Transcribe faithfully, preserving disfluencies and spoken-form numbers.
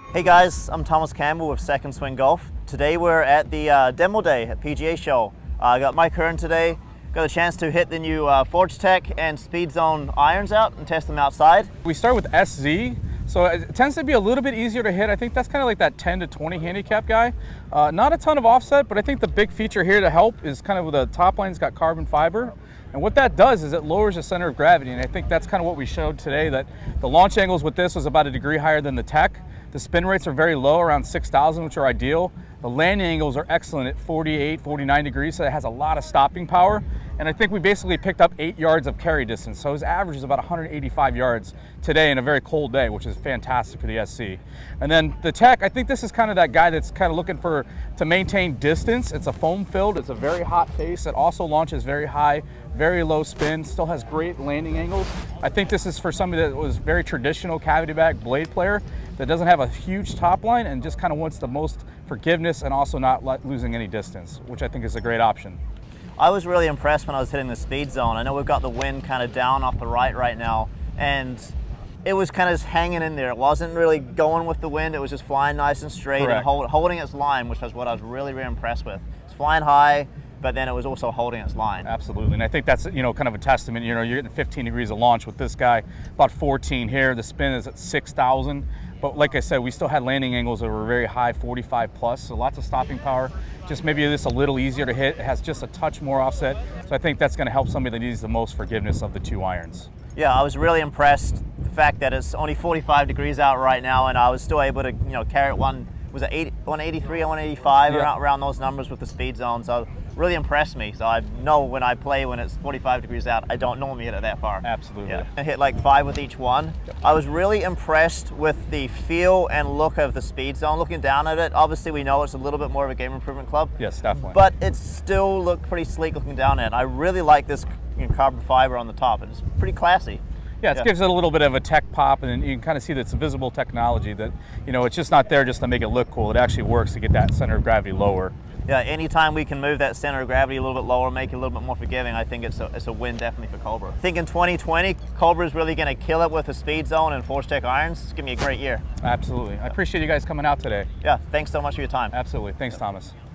Hey guys, I'm Thomas Campbell with Second Swing Golf. Today we're at the uh, demo day at P G A show. I uh, got Mike Hearn today. Got a chance to hit the new uh, Forge Tech and SpeedZone irons out and test them outside. We start with S Z, so it tends to be a little bit easier to hit. I think that's kind of like that ten to twenty handicap guy. Uh, not a ton of offset, but I think the big feature here to help is kind of the top line's got carbon fiber. And what that does is it lowers the center of gravity, and I think that's kind of what we showed today, that the launch angles with this was about a degree higher than the Tech. The spin rates are very low, around six thousand, which are ideal. The landing angles are excellent at forty-eight, forty-nine degrees, so it has a lot of stopping power. And I think we basically picked up eight yards of carry distance. So his average is about one hundred eighty-five yards today in a very cold day, which is fantastic for the S C. And then the Tech, I think this is kind of that guy that's kind of looking for to maintain distance. It's a foam filled, it's a very hot face. It also launches very high, very low spin, still has great landing angles. I think this is for somebody that was very traditional cavity back blade player that doesn't have a huge top line and just kind of wants the most forgiveness and also not losing any distance, which I think is a great option. I was really impressed when I was hitting the SpeedZone. I know we've got the wind kind of down off the right right now, and it was kind of just hanging in there. It wasn't really going with the wind. It was just flying nice and straight. Correct. And hold, holding its line, which was what I was really, really impressed with. It's flying high, but then it was also holding its line. Absolutely, and I think that's, you know, kind of a testament. You know, you're getting fifteen degrees of launch with this guy, about fourteen here. The spin is at six thousand. But like I said, we still had landing angles that were very high, forty-five plus, so lots of stopping power. Just maybe this a little easier to hit. It has just a touch more offset. So I think that's gonna help somebody that needs the most forgiveness of the two irons. Yeah, I was really impressed. The fact that it's only forty-five degrees out right now and I was still able to, you know, carry it one, was it one eighty-three or one eighty-five, yeah, around, around those numbers with the SpeedZone. So really impressed me. So I know when I play when it's forty-five degrees out, I don't normally hit it that far. Absolutely. Yeah. I hit like five with each one. Yep. I was really impressed with the feel and look of the SpeedZone. Looking down at it, obviously we know it's a little bit more of a game improvement club. Yes, definitely. But it still looked pretty sleek looking down at it. I really like this, you know, carbon fiber on the top. It's pretty classy. Yeah, it yeah. gives it a little bit of a tech pop, and you can kind of see that it's a visible technology that, you know, it's just not there just to make it look cool. It actually works to get that center of gravity lower. Yeah, anytime we can move that center of gravity a little bit lower, make it a little bit more forgiving, I think it's a, it's a win definitely for Cobra. I think in twenty twenty, Cobra is really going to kill it with the SpeedZone and Forge Tech irons. It's going to be a great year. Absolutely. I appreciate you guys coming out today. Yeah, thanks so much for your time. Absolutely. Thanks, yeah. Thomas.